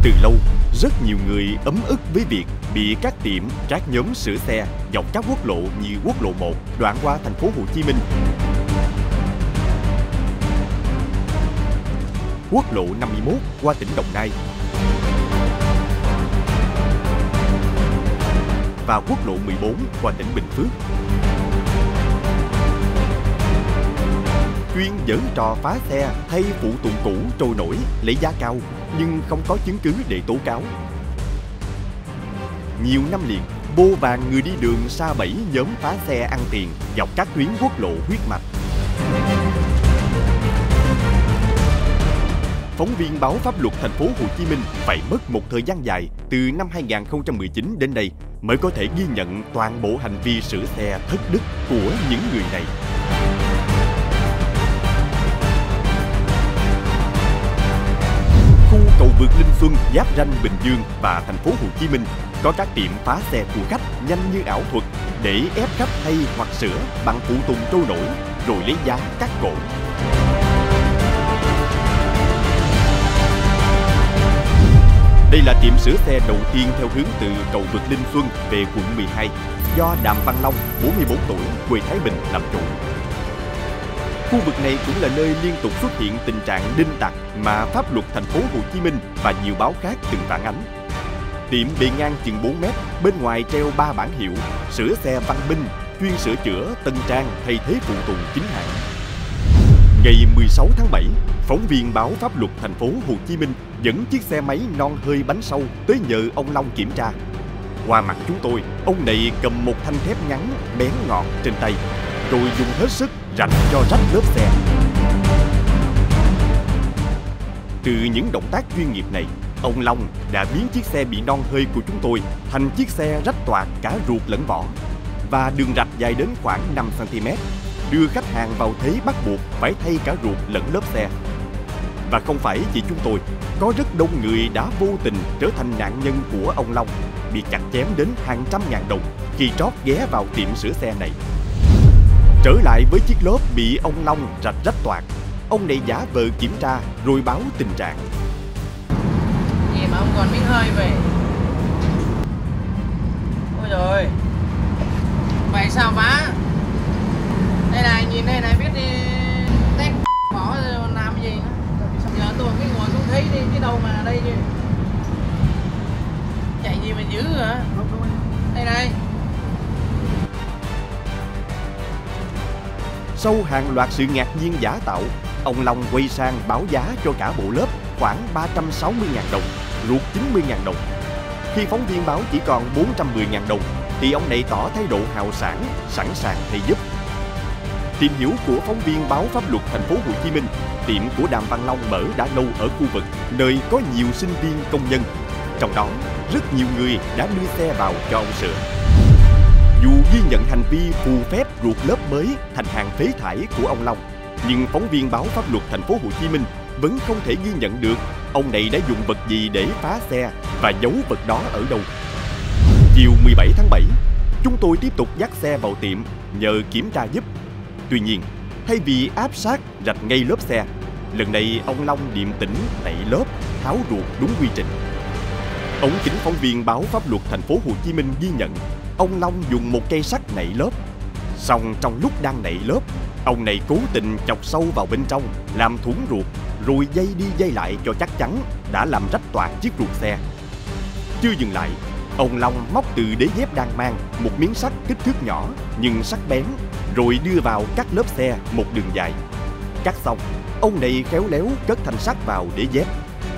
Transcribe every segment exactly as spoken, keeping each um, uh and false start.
Từ lâu, rất nhiều người ấm ức với việc bị các tiệm, các nhóm sửa xe dọc các quốc lộ như quốc lộ một đoạn qua thành phố Hồ Chí Minh, quốc lộ năm mươi mốt qua tỉnh Đồng Nai và quốc lộ mười bốn qua tỉnh Bình Phước, chuyên giở trò phá xe thay phụ tùng cũ trôi nổi lấy giá cao nhưng không có chứng cứ để tố cáo. Nhiều năm liền, bô vàng người đi đường sa bẫy nhóm phá xe ăn tiền dọc các tuyến quốc lộ huyết mạch. Phóng viên báo Pháp luật thành phố Hồ Chí Minh phải mất một thời gian dài từ năm hai nghìn không trăm mười chín đến đây mới có thể ghi nhận toàn bộ hành vi sửa xe thất đức của những người này. Khu cầu vượt Linh Xuân giáp ranh Bình Dương và thành phố Hồ Chí Minh có các tiệm phá xe của khách nhanh như ảo thuật để ép khách thay hoặc sửa bằng phụ tùng trôi nổi rồi lấy giá cắt cổ. Đây là tiệm sửa xe đầu tiên theo hướng từ cầu vượt Linh Xuân về quận mười hai do Đàm Văn Long, bốn mươi bốn tuổi, quê Thái Bình làm chủ. Khu vực này cũng là nơi liên tục xuất hiện tình trạng đinh tặc mà pháp luật thành phố Hồ Chí Minh và nhiều báo khác từng phản ánh. Tiệm bề ngang chừng bốn mét, bên ngoài treo ba bảng hiệu sửa xe Văn Minh, chuyên sửa chữa tân trang thay thế phụ tùng chính hãng. Ngày mười sáu tháng bảy, phóng viên báo Pháp luật thành phố Hồ Chí Minh dẫn chiếc xe máy non hơi bánh sau tới nhờ ông Long kiểm tra. Qua mặt chúng tôi, ông này cầm một thanh thép ngắn, bén ngọt trên tay, rồi dùng hết sức rạch cho rách lớp xe. Từ những động tác chuyên nghiệp này, ông Long đã biến chiếc xe bị non hơi của chúng tôi thành chiếc xe rách toạc cả ruột lẫn vỏ, và đường rạch dài đến khoảng năm xăng ti mét, đưa khách hàng vào thế bắt buộc phải thay cả ruột lẫn lớp xe. Và không phải chỉ chúng tôi, có rất đông người đã vô tình trở thành nạn nhân của ông Long, bị chặt chém đến hàng trăm ngàn đồng khi trót ghé vào tiệm sửa xe này. Trở lại với chiếc lốp bị ông Long rạch rách toạc, ông này giả vờ kiểm tra rồi báo tình trạng. Gì mà ông còn miếng hơi về? Ôi trời ơi, vậy sao má? Đây này, nhìn đây này, biết đi tét bỏ làm gì nữa. Giờ tôi cái ngồi không thấy đi, cái đâu mà đây chứ. Chạy gì mà dữ hả? Đây này. Sau hàng loạt sự ngạc nhiên giả tạo, ông Long quay sang báo giá cho cả bộ lớp khoảng ba trăm sáu mươi ngàn đồng, ruột chín mươi ngàn đồng. Khi phóng viên báo chỉ còn bốn trăm mười ngàn đồng, thì ông này tỏ thái độ hào sảng, sẵn sàng thay giúp. Tìm hiểu của phóng viên báo Pháp luật thành phố Hồ Chí Minh, tiệm của Đàm Văn Long mở đã lâu ở khu vực nơi có nhiều sinh viên công nhân. Trong đó, rất nhiều người đã đưa xe vào cho ông sửa. Dù ghi nhận hành vi phù phép ruột lớp mới thành hàng phế thải của ông Long, nhưng phóng viên báo Pháp luật thành phố Hồ Chí Minh vẫn không thể ghi nhận được ông này đã dùng vật gì để phá xe và giấu vật đó ở đâu. Chiều mười bảy tháng bảy, chúng tôi tiếp tục dắt xe vào tiệm nhờ kiểm tra giúp. Tuy nhiên, thay vì áp sát rạch ngay lớp xe, lần này ông Long điềm tĩnh tẩy lớp, tháo ruột đúng quy trình. Ống kính phóng viên báo Pháp luật thành phố Hồ Chí Minh ghi nhận ông Long dùng một cây sắt nạy lớp. Song trong lúc đang nạy lớp, ông này cố tình chọc sâu vào bên trong, làm thủng ruột, rồi dây đi dây lại cho chắc chắn đã làm rách toạc chiếc ruột xe. Chưa dừng lại, ông Long móc từ đế dép đang mang một miếng sắt kích thước nhỏ nhưng sắc bén, rồi đưa vào cắt lớp xe một đường dài. Cắt xong, ông này khéo léo cất thanh sắt vào đế dép.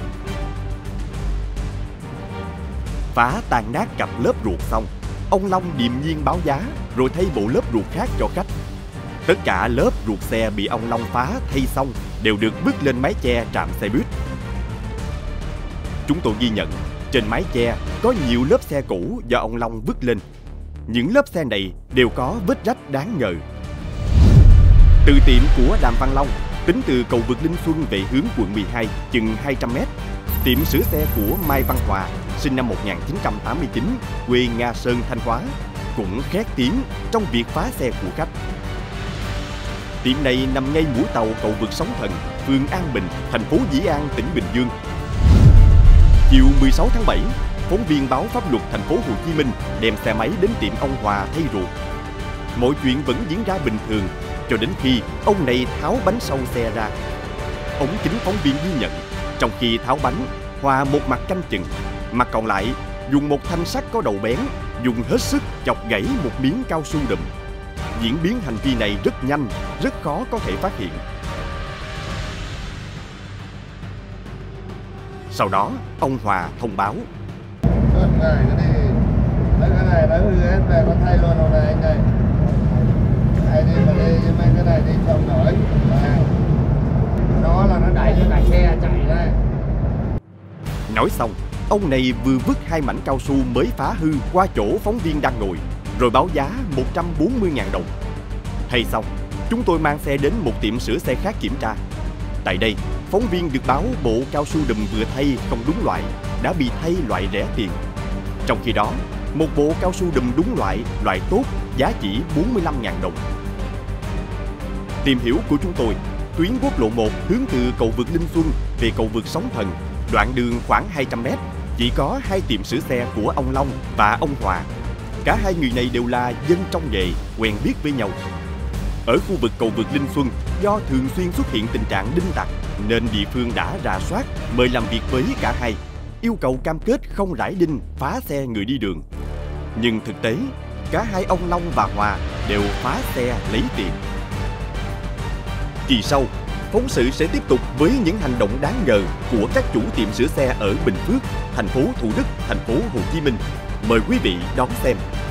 Phá tan nát cặp lớp ruột xong, ông Long điềm nhiên báo giá rồi thay bộ lớp ruột khác cho khách. Tất cả lớp ruột xe bị ông Long phá thay xong đều được vứt lên mái che trạm xe buýt. Chúng tôi ghi nhận trên mái che có nhiều lớp xe cũ do ông Long vứt lên. Những lớp xe này đều có vết rách đáng ngờ. Từ tiệm của Đàm Văn Long, tính từ cầu vượt Linh Xuân về hướng quận mười hai chừng hai trăm mét, tiệm sửa xe của Mai Văn Hòa, sinh năm một nghìn chín trăm tám mươi chín, quê Nga Sơn, Thanh Hóa, cũng khét tiếng trong việc phá xe của khách. Tiệm này nằm ngay mũi tàu cầu vượt Sóng Thần, phường An Bình, thành phố Dĩ An, tỉnh Bình Dương. Chiều mười sáu tháng bảy, phóng viên báo Pháp luật thành phố Hồ Chí Minh đem xe máy đến tiệm ông Hòa thay ruột. Mọi chuyện vẫn diễn ra bình thường cho đến khi ông này tháo bánh sau xe ra. Ống kính phóng viên ghi nhận, trong khi tháo bánh, Hòa một mặt canh chừng, mặt còn lại dùng một thanh sắt có đầu bén, dùng hết sức chọc gãy một miếng cao su đùm. Diễn biến hành vi này rất nhanh, rất khó có thể phát hiện. Sau đó, ông Hòa thông báo. Cái này cái này nó hư hết về, con thay luôn hôm nay anh ơi. Anh đi mà đi, mấy cái này đi không nổi. Nó là nó đẩy cho cả xe chạy đây. Nói xong, ông này vừa vứt hai mảnh cao su mới phá hư qua chỗ phóng viên đang ngồi, rồi báo giá một trăm bốn mươi nghìn đồng. Thay xong, chúng tôi mang xe đến một tiệm sửa xe khác kiểm tra. Tại đây, phóng viên được báo bộ cao su đùm vừa thay không đúng loại, đã bị thay loại rẻ tiền. Trong khi đó, một bộ cao su đùm đúng loại, loại tốt, giá chỉ bốn mươi lăm nghìn đồng. Tìm hiểu của chúng tôi, tuyến quốc lộ một hướng từ cầu vượt Linh Xuân về cầu vượt Sóng Thần, đoạn đường khoảng hai trăm mét, chỉ có hai tiệm sửa xe của ông Long và ông Hòa. Cả hai người này đều là dân trong nghề, quen biết với nhau. Ở khu vực cầu vượt Linh Xuân, do thường xuyên xuất hiện tình trạng đinh tặc, nên địa phương đã rà soát, mời làm việc với cả hai, yêu cầu cam kết không rải đinh, phá xe người đi đường. Nhưng thực tế, cả hai ông Long và Hòa đều phá xe lấy tiền. Kỳ sau, phóng sự sẽ tiếp tục với những hành động đáng ngờ của các chủ tiệm sửa xe ở Bình Phước, thành phố Thủ Đức, thành phố Hồ Chí Minh. Mời quý vị đón xem.